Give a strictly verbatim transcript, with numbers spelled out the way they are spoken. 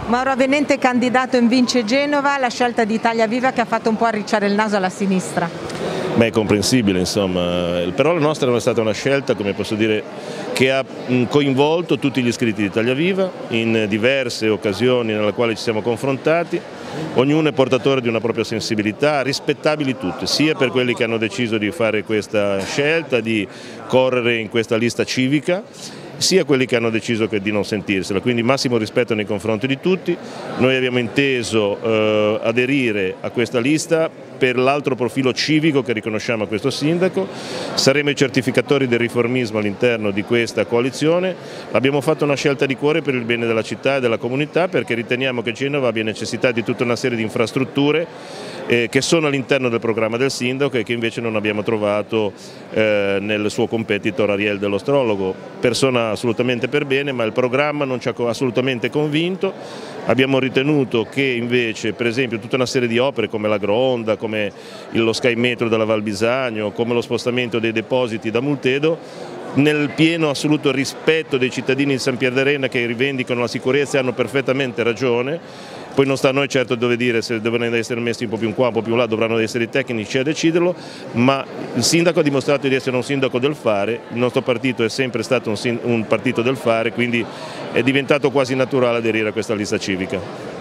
Mauro Avvenente, candidato in Vince Genova, la scelta di Italia Viva che ha fatto un po' arricciare il naso alla sinistra. Beh, è comprensibile, insomma, però la nostra è stata una scelta, come posso dire, che ha coinvolto tutti gli iscritti di Italia Viva in diverse occasioni nelle quali ci siamo confrontati. Ognuno è portatore di una propria sensibilità, rispettabili tutte, sia per quelli che hanno deciso di fare questa scelta, di correre in questa lista civica, sia quelli che hanno deciso di non sentirsela, quindi massimo rispetto nei confronti di tutti. Noi abbiamo inteso eh, aderire a questa lista per l'altro profilo civico che riconosciamo a questo sindaco, saremo i certificatori del riformismo all'interno di questa coalizione, abbiamo fatto una scelta di cuore per il bene della città e della comunità perché riteniamo che Genova abbia necessità di tutta una serie di infrastrutture eh, che sono all'interno del programma del sindaco e che invece non abbiamo trovato eh, nel suo competitor Ariel dell'Ostrologo, persona assolutamente per bene, ma il programma non ci ha assolutamente convinto. Abbiamo ritenuto che invece, per esempio, tutta una serie di opere come la Gronda, come lo Sky Metro della Val Bisagno, come lo spostamento dei depositi da Multedo, nel pieno assoluto rispetto dei cittadini di San Pierdarena che rivendicano la sicurezza e hanno perfettamente ragione. Poi non sta a noi certo dove dire se devono essere messi un po' più in qua, un po' più in là, dovranno essere i tecnici a deciderlo, ma il sindaco ha dimostrato di essere un sindaco del fare, il nostro partito è sempre stato un, un partito del fare, quindi è diventato quasi naturale aderire a questa lista civica.